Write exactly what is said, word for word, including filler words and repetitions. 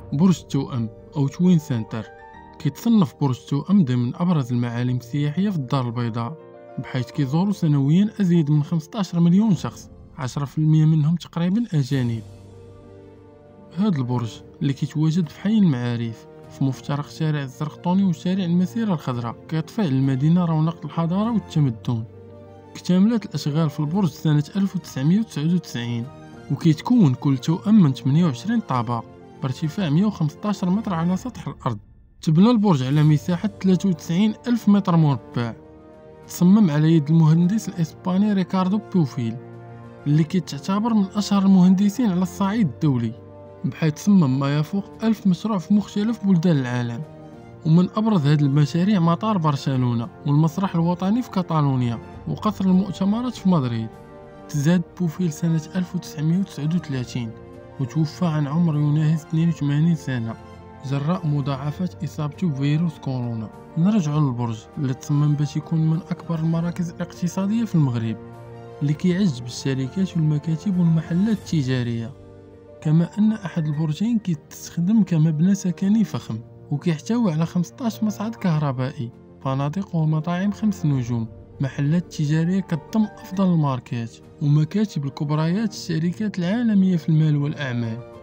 برج التوأم أو توين سنتر كيتصنف برج التوأم ضمن أبرز المعالم السياحية في الدار البيضاء، بحيث كيزورو سنويا أزيد من خمسة عشر مليون شخص، عشرة في المية منهم تقريبا أجانب. هذا البرج اللي كيتواجد في حي المعارف في مفترق شارع الزرقطوني وشارع المسيرة الخضراء، كيضفي للمدينة رونق الحضارة والتمدن. اكتملت الأشغال في البرج سنة ألف وتسعمائة وتسعة وتسعين، وكيتكون كل توأم من ثمانية وعشرين طابق بارتفاع مئة وخمسة عشر متر على سطح الأرض. تبنى البرج على مساحة ثلاثة وتسعين ألف متر مربع، تصمم على يد المهندس الإسباني ريكاردو بوفيل اللي كيتعتبر من أشهر المهندسين على الصعيد الدولي، بحيث صمم ما يفوق ألف مشروع في مختلف بلدان العالم. ومن أبرز هذه المشاريع مطار برشلونة والمسرح الوطني في كاتالونيا وقصر المؤتمرات في مدريد. تزاد بوفيل سنة ألف وتسعمائة وتسعة وثلاثين وتوفى عن عمر يناهز اثنين وثمانين سنة جراء مضاعفات إصابته بفيروس كورونا. نرجع للبرج اللي تصمم باش يكون من أكبر المراكز الاقتصادية في المغرب، اللي كيعز بالشركات والمكاتب والمحلات التجارية، كما أن أحد البرجين كيستخدم كمبنى سكني فخم، وكيحتوي على خمسة عشر مصعد كهربائي، فنادق ومطاعم خمس نجوم، محلات تجارية كتضم أفضل الماركات، ومكاتب الكبريات الشركات العالمية في المال والأعمال.